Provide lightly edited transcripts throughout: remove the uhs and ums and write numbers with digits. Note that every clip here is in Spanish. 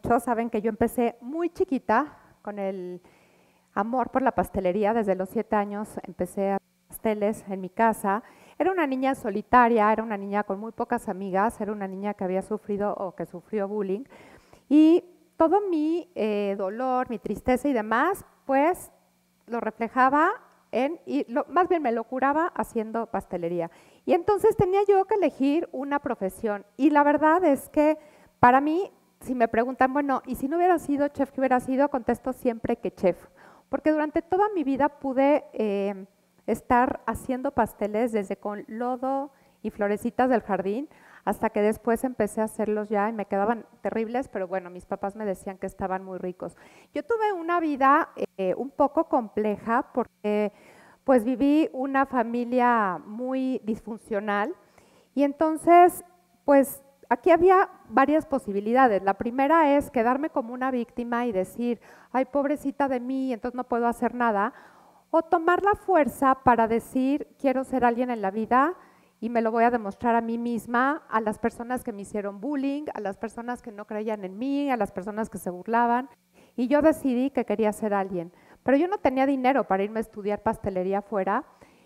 mucho saben que yo empecé muy chiquita con el amor por la pastelería. Desde los 7 años empecé a hacer pasteles en mi casa. Era una niña solitaria, era una niña con muy pocas amigas, era una niña que había sufrido o que sufrió bullying. Y todo mi dolor, mi tristeza y demás, pues lo reflejaba más bien me lo curaba haciendo pastelería. Y entonces tenía yo que elegir una profesión. Y la verdad es que para mí, si me preguntan, bueno, ¿y si no hubiera sido chef, qué hubiera sido? Contesto siempre que chef. Porque durante toda mi vida pude estar haciendo pasteles desde con lodo y florecitas del jardín hasta que después empecé a hacerlos ya y me quedaban terribles, pero bueno, mis papás me decían que estaban muy ricos. Yo tuve una vida un poco compleja porque pues viví una familia muy disfuncional y entonces pues aquí había varias posibilidades. La primera es quedarme como una víctima y decir, ay, pobrecita de mí, entonces no puedo hacer nada, o tomar la fuerza para decir, quiero ser alguien en la vida y me lo voy a demostrar a mí misma, a las personas que me hicieron bullying, a las personas que no creían en mí, a las personas que se burlaban. Y yo decidí que quería ser alguien. Pero yo no tenía dinero para irme a estudiar pastelería afuera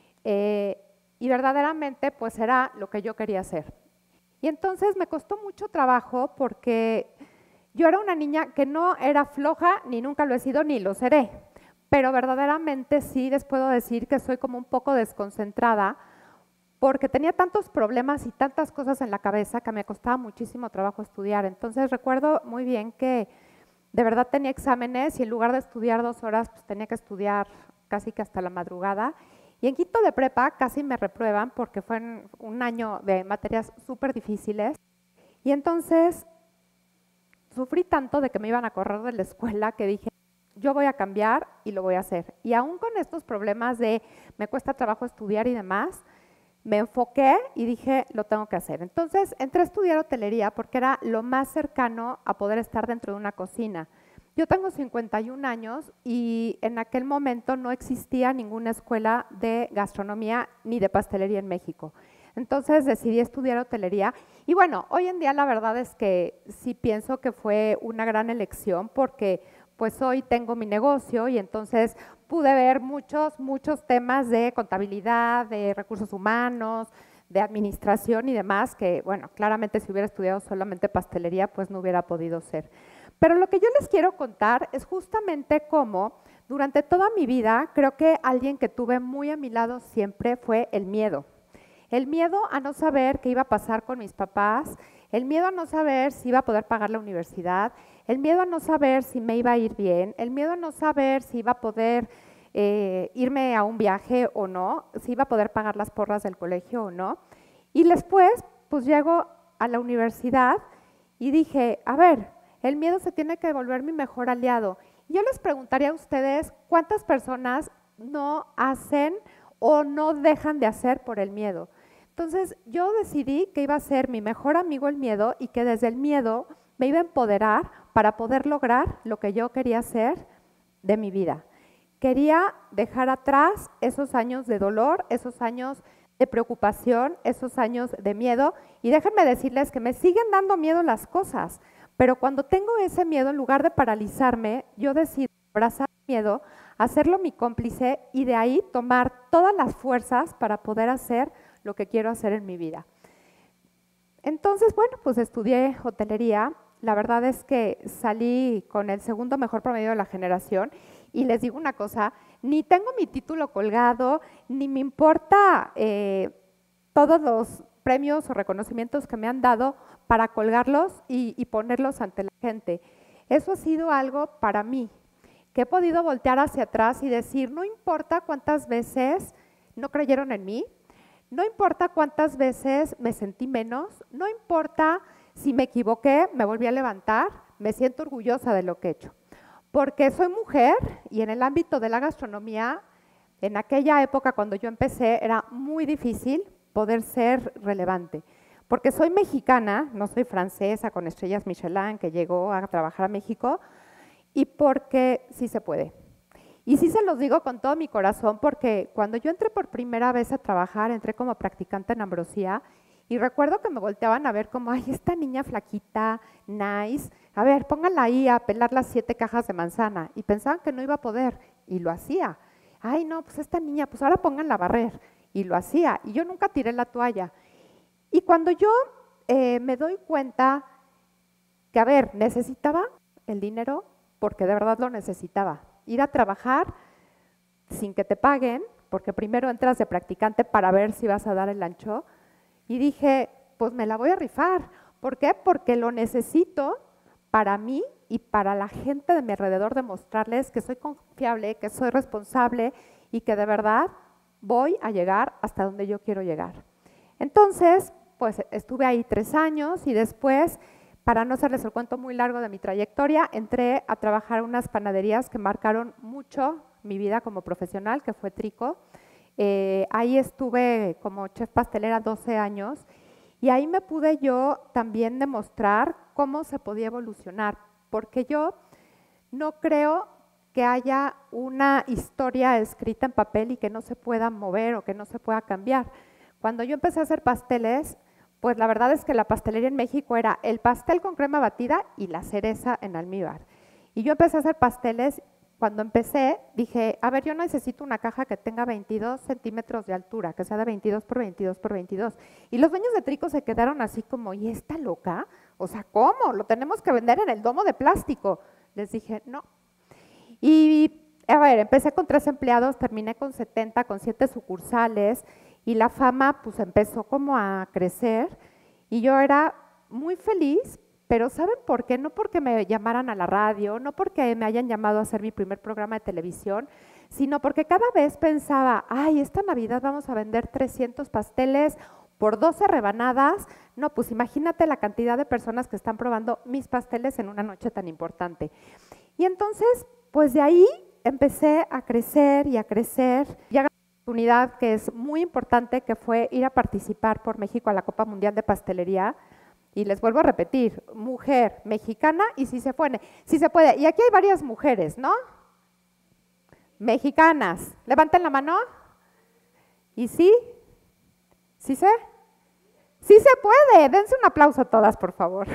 y verdaderamente pues era lo que yo quería hacer. Y entonces me costó mucho trabajo porque yo era una niña que no era floja, ni nunca lo he sido, ni lo seré. Pero verdaderamente sí les puedo decir que soy como un poco desconcentrada porque tenía tantos problemas y tantas cosas en la cabeza que me costaba muchísimo trabajo estudiar. Entonces recuerdo muy bien que de verdad tenía exámenes y en lugar de estudiar 2 horas, pues tenía que estudiar casi que hasta la madrugada. Y en quinto de prepa casi me reprueban porque fue un año de materias súper difíciles. Y entonces sufrí tanto de que me iban a correr de la escuela que dije, yo voy a cambiar y lo voy a hacer. Y aún con estos problemas de me cuesta trabajo estudiar y demás, me enfoqué y dije, lo tengo que hacer. Entonces entré a estudiar hotelería porque era lo más cercano a poder estar dentro de una cocina. Yo tengo 51 años y en aquel momento no existía ninguna escuela de gastronomía ni de pastelería en México. Entonces decidí estudiar hotelería y bueno, hoy en día la verdad es que sí pienso que fue una gran elección porque pues hoy tengo mi negocio y entonces pude ver muchos temas de contabilidad, de recursos humanos, de administración y demás, que bueno, claramente si hubiera estudiado solamente pastelería, pues no hubiera podido ser. Pero lo que yo les quiero contar es justamente cómo durante toda mi vida creo que alguien que tuve muy a mi lado siempre fue el miedo. El miedo a no saber qué iba a pasar con mis papás, el miedo a no saber si iba a poder pagar la universidad, el miedo a no saber si me iba a ir bien, el miedo a no saber si iba a poder irme a un viaje o no, si iba a poder pagar las porras del colegio o no. Y después, pues llego a la universidad y dije, a ver, el miedo se tiene que volver mi mejor aliado. Y yo les preguntaría a ustedes, ¿cuántas personas no hacen o no dejan de hacer por el miedo? Entonces yo decidí que iba a ser mi mejor amigo el miedo y que desde el miedo me iba a empoderar para poder lograr lo que yo quería hacer de mi vida. Quería dejar atrás esos años de dolor, esos años de preocupación, esos años de miedo y déjenme decirles que me siguen dando miedo las cosas, pero cuando tengo ese miedo, en lugar de paralizarme, yo decido abrazar el miedo, hacerlo mi cómplice y de ahí tomar todas las fuerzas para poder hacer lo que quiero hacer en mi vida. Entonces, bueno, pues estudié hotelería. La verdad es que salí con el segundo mejor promedio de la generación y les digo una cosa, ni tengo mi título colgado, ni me importa todos los premios o reconocimientos que me han dado para colgarlos y ponerlos ante la gente. Eso ha sido algo para mí, que he podido voltear hacia atrás y decir, no importa cuántas veces no creyeron en mí, no importa cuántas veces me sentí menos, no importa si me equivoqué, me volví a levantar, me siento orgullosa de lo que he hecho. Porque soy mujer y en el ámbito de la gastronomía, en aquella época cuando yo empecé era muy difícil poder ser relevante. Porque soy mexicana, no soy francesa con estrellas Michelin que llegó a trabajar a México y porque sí se puede. Y sí se los digo con todo mi corazón porque cuando yo entré por primera vez a trabajar, entré como practicante en Ambrosía y recuerdo que me volteaban a ver como, ay, esta niña flaquita, nice, A ver, pónganla ahí a pelar las 7 cajas de manzana. Y pensaban que no iba a poder, y lo hacía. Ay, no, pues esta niña, pues ahora pónganla a barrer. Y lo hacía. Y yo nunca tiré la toalla. Y cuando yo me doy cuenta que, a ver, necesitaba el dinero, porque de verdad lo necesitaba. Ir a trabajar sin que te paguen, porque primero entras de practicante para ver si vas a dar el ancho. Y dije, pues me la voy a rifar. ¿Por qué? Porque lo necesito para mí y para la gente de mi alrededor, demostrarles que soy confiable, que soy responsable y que de verdad voy a llegar hasta donde yo quiero llegar. Entonces, pues estuve ahí 3 años y después, para no hacerles el cuento muy largo de mi trayectoria, entré a trabajar en unas panaderías que marcaron mucho mi vida como profesional, que fue Trico. Ahí estuve como chef pastelera 12 años y ahí me pude yo también demostrar cómo se podía evolucionar, porque yo no creo que haya una historia escrita en papel y que no se pueda mover o que no se pueda cambiar. Cuando yo empecé a hacer pasteles, pues la verdad es que la pastelería en México era el pastel con crema batida y la cereza en almíbar. Y yo empecé a hacer pasteles. Cuando empecé, dije, a ver, yo necesito una caja que tenga 22 centímetros de altura, que sea de 22 por 22 por 22. Y los dueños de Trico se quedaron así como, ¿y esta loca? O sea, ¿cómo? Lo tenemos que vender en el domo de plástico. Les dije, no. Y, a ver, empecé con 3 empleados, terminé con 70, con 7 sucursales, y la fama pues empezó como a crecer, y yo era muy feliz. Pero ¿saben por qué? No porque me llamaran a la radio, no porque me hayan llamado a hacer mi primer programa de televisión, sino porque cada vez pensaba, ay, esta Navidad vamos a vender 300 pasteles por 12 rebanadas. No, pues imagínate la cantidad de personas que están probando mis pasteles en una noche tan importante. Y entonces, pues de ahí empecé a crecer y a crecer. Y una oportunidad que es muy importante, que fue ir a participar por México a la Copa Mundial de Pastelería. Y les vuelvo a repetir, mujer mexicana y si se puede. Y aquí hay varias mujeres, ¿no? Mexicanas. Levanten la mano. ¿Y sí? ¿Sí se? Sí se puede. Dense un aplauso a todas, por favor.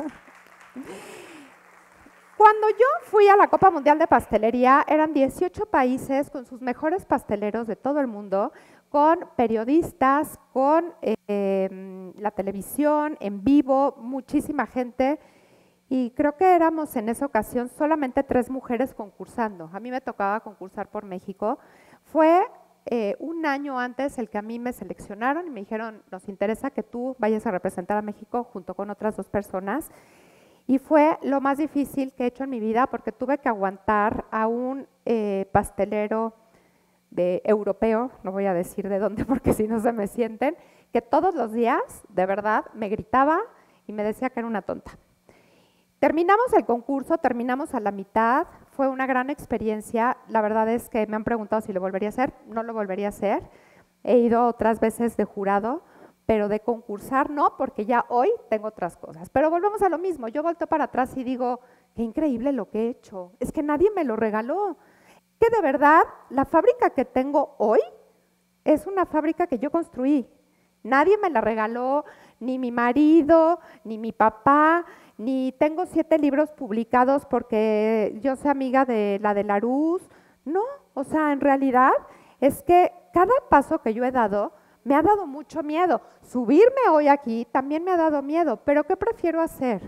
Cuando yo fui a la Copa Mundial de Pastelería, eran 18 países con sus mejores pasteleros de todo el mundo, con periodistas, con la televisión, en vivo, muchísima gente. Y creo que éramos en esa ocasión solamente 3 mujeres concursando. A mí me tocaba concursar por México. Fue un año antes el que a mí me seleccionaron y me dijeron, nos interesa que tú vayas a representar a México junto con otras 2 personas. Y fue lo más difícil que he hecho en mi vida porque tuve que aguantar a un pastelero europeo, no voy a decir de dónde porque si no se me sienten, que todos los días, de verdad, me gritaba y me decía que era una tonta. Terminamos el concurso, terminamos a la mitad, fue una gran experiencia. La verdad es que me han preguntado si lo volvería a hacer, no lo volvería a hacer. He ido otras veces de jurado, pero de concursar no, porque ya hoy tengo otras cosas. Pero volvemos a lo mismo, yo volteo para atrás y digo, qué increíble lo que he hecho, es que nadie me lo regaló. Que de verdad, la fábrica que tengo hoy es una fábrica que yo construí. Nadie me la regaló, ni mi marido, ni mi papá, ni tengo 7 libros publicados porque yo soy amiga de la de Larousse. No, o sea, en realidad es que cada paso que yo he dado me ha dado mucho miedo. Subirme hoy aquí también me ha dado miedo, pero ¿qué prefiero hacer?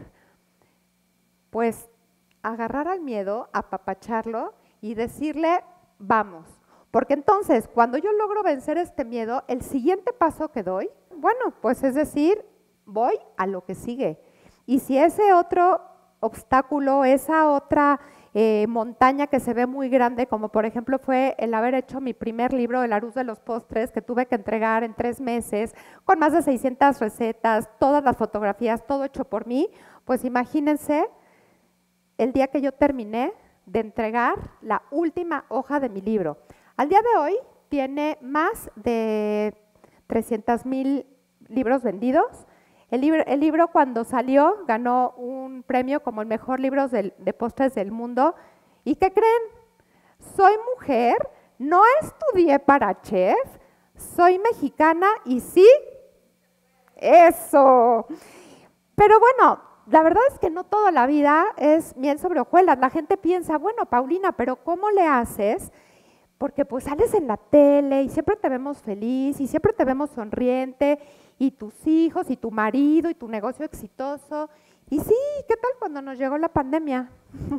Pues agarrar al miedo, apapacharlo y decirle, vamos. Porque entonces, cuando yo logro vencer este miedo, el siguiente paso que doy, bueno, pues es decir, voy a lo que sigue. Y si ese otro obstáculo, esa otra montaña que se ve muy grande, como por ejemplo fue el haber hecho mi primer libro, El Larousse de los postres, que tuve que entregar en 3 meses, con más de 600 recetas, todas las fotografías, todo hecho por mí, pues imagínense el día que yo terminé de entregar la última hoja de mi libro. Al día de hoy tiene más de 300,000 libros vendidos. El libro cuando salió ganó un premio como el mejor libro de postres del mundo. ¿Y qué creen? Soy mujer, no estudié para chef, soy mexicana y sí, eso. Pero bueno, la verdad es que no toda la vida es miel sobre hojuelas. La gente piensa, bueno, Paulina, pero ¿cómo le haces? Porque pues sales en la tele y siempre te vemos feliz y siempre te vemos sonriente y tus hijos y tu marido y tu negocio exitoso. Y sí, ¿qué tal cuando nos llegó la pandemia?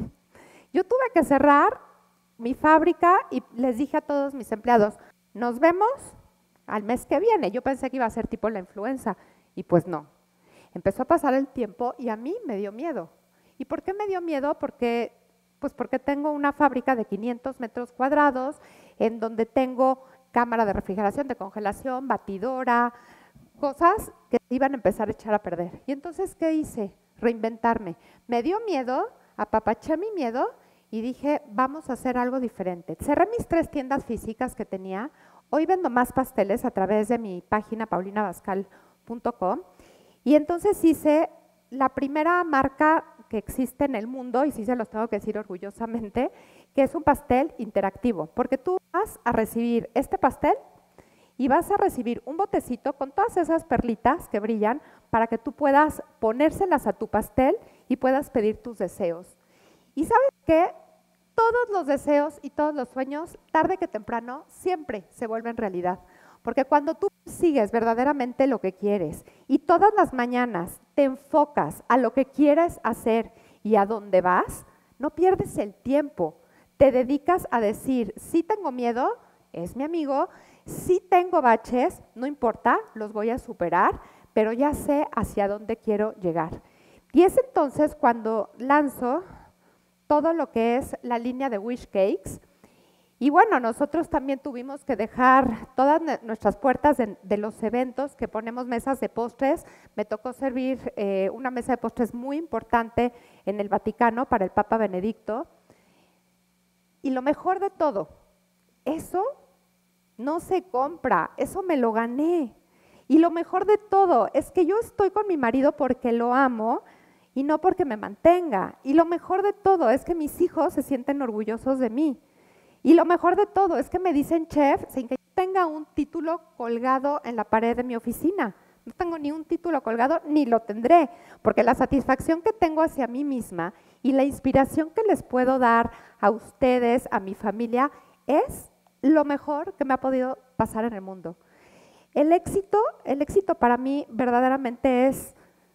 Yo tuve que cerrar mi fábrica y les dije a todos mis empleados, nos vemos al mes que viene. Yo pensé que iba a ser tipo la influenza y pues no. Empezó a pasar el tiempo y a mí me dio miedo. ¿Y por qué me dio miedo? Pues porque tengo una fábrica de 500 metros cuadrados en donde tengo cámara de refrigeración, de congelación, batidora, cosas que iban a empezar a echar a perder. Y entonces, ¿qué hice? Reinventarme. Me dio miedo, apapaché mi miedo y dije, vamos a hacer algo diferente. Cerré mis 3 tiendas físicas que tenía. Hoy vendo más pasteles a través de mi página paulinabascal.com y entonces hice la primera marca que existe en el mundo, y sí se los tengo que decir orgullosamente, que es un pastel interactivo, porque tú vas a recibir este pastel y vas a recibir un botecito con todas esas perlitas que brillan para que tú puedas ponérselas a tu pastel y puedas pedir tus deseos. Y ¿sabes qué? Todos los deseos y todos los sueños, tarde que temprano, siempre se vuelven realidad. Porque cuando tú sigues verdaderamente lo que quieres y todas las mañanas te enfocas a lo que quieres hacer y a dónde vas, no pierdes el tiempo. Te dedicas a decir, sí tengo miedo, es mi amigo, sí tengo baches, no importa, los voy a superar, pero ya sé hacia dónde quiero llegar. Y es entonces cuando lanzo todo lo que es la línea de Wish Cakes. Y bueno, nosotros también tuvimos que dejar todas nuestras puertas de los eventos, que ponemos mesas de postres. Me tocó servir una mesa de postres muy importante en el Vaticano para el Papa Benedicto. Y lo mejor de todo, eso no se compra, eso me lo gané. Y lo mejor de todo es que yo estoy con mi marido porque lo amo y no porque me mantenga. Y lo mejor de todo es que mis hijos se sienten orgullosos de mí. Y lo mejor de todo es que me dicen chef sin que yo tenga un título colgado en la pared de mi oficina. No tengo ni un título colgado, ni lo tendré, porque la satisfacción que tengo hacia mí misma y la inspiración que les puedo dar a ustedes, a mi familia, es lo mejor que me ha podido pasar en el mundo. El éxito para mí verdaderamente es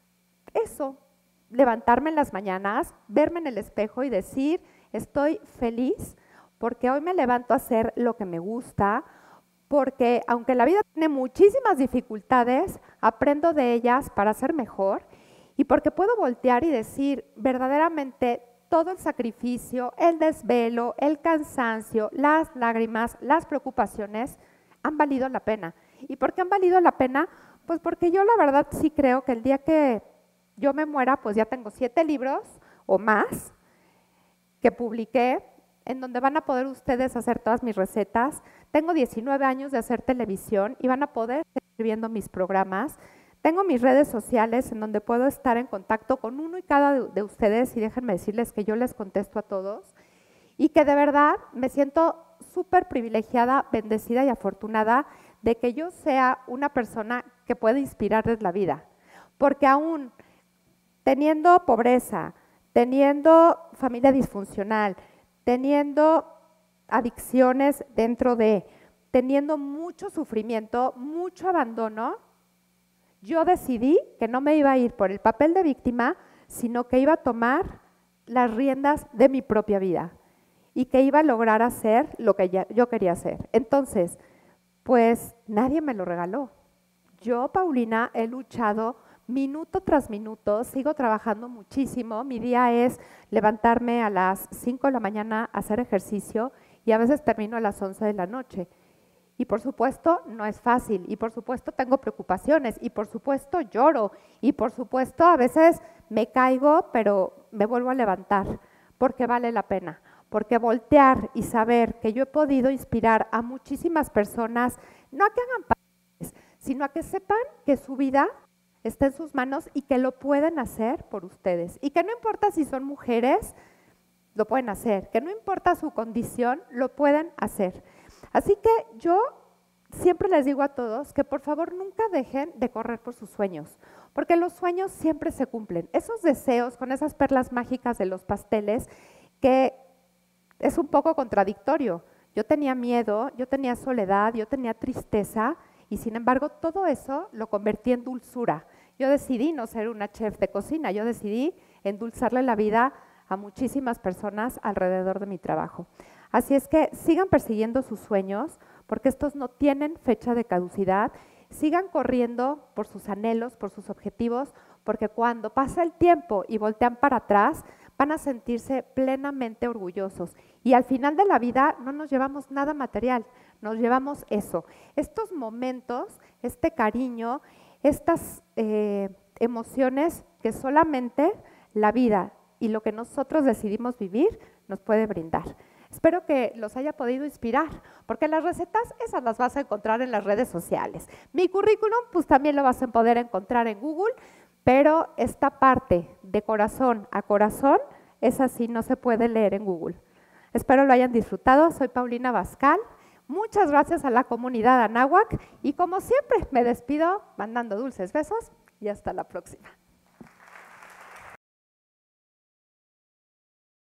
eso, levantarme en las mañanas, verme en el espejo y decir, estoy feliz, porque hoy me levanto a hacer lo que me gusta, porque aunque la vida tiene muchísimas dificultades, aprendo de ellas para ser mejor y porque puedo voltear y decir verdaderamente todo el sacrificio, el desvelo, el cansancio, las lágrimas, las preocupaciones han valido la pena. ¿Y por qué han valido la pena? Pues porque yo la verdad sí creo que el día que yo me muera, pues ya tengo 7 libros o más que publiqué, en donde van a poder ustedes hacer todas mis recetas. Tengo 19 años de hacer televisión y van a poder seguir viendo mis programas. Tengo mis redes sociales en donde puedo estar en contacto con uno y cada de ustedes y déjenme decirles que yo les contesto a todos y que de verdad me siento súper privilegiada, bendecida y afortunada de que yo sea una persona que puede inspirarles la vida. Porque aún teniendo pobreza, teniendo familia disfuncional, teniendo adicciones dentro teniendo mucho sufrimiento, mucho abandono, yo decidí que no me iba a ir por el papel de víctima, sino que iba a tomar las riendas de mi propia vida y que iba a lograr hacer lo que yo quería hacer. Entonces, pues nadie me lo regaló. Yo, Paulina, he luchado minuto tras minuto, sigo trabajando muchísimo. Mi día es levantarme a las 5 de la mañana a hacer ejercicio y a veces termino a las 11 de la noche. Y por supuesto no es fácil y por supuesto tengo preocupaciones y por supuesto lloro y por supuesto a veces me caigo, pero me vuelvo a levantar porque vale la pena. Porque voltear y saber que yo he podido inspirar a muchísimas personas, no a que hagan pasteles, sino a que sepan que su vida está en sus manos y que lo pueden hacer por ustedes. Y que no importa si son mujeres, lo pueden hacer. Que no importa su condición, lo pueden hacer. Así que yo siempre les digo a todos que por favor nunca dejen de correr por sus sueños. porque los sueños siempre se cumplen. Esos deseos con esas perlas mágicas de los pasteles, que es un poco contradictorio. Yo tenía miedo, yo tenía soledad, yo tenía tristeza, y sin embargo todo eso lo convertí en dulzura. Yo decidí no ser una chef de cocina, yo decidí endulzarle la vida a muchísimas personas alrededor de mi trabajo. Así es que sigan persiguiendo sus sueños, porque estos no tienen fecha de caducidad. Sigan corriendo por sus anhelos, por sus objetivos, porque cuando pasa el tiempo y voltean para atrás, van a sentirse plenamente orgullosos. Y al final de la vida no nos llevamos nada material, nos llevamos eso. Estos momentos, este cariño, estas emociones que solamente la vida y lo que nosotros decidimos vivir nos puede brindar. Espero que los haya podido inspirar, porque las recetas esas las vas a encontrar en las redes sociales. Mi currículum pues también lo vas a poder encontrar en Google, pero esta parte de corazón a corazón, esa sí no se puede leer en Google. Espero lo hayan disfrutado. Soy Paulina Bascal. Muchas gracias a la comunidad Anáhuac y como siempre me despido mandando dulces besos y hasta la próxima.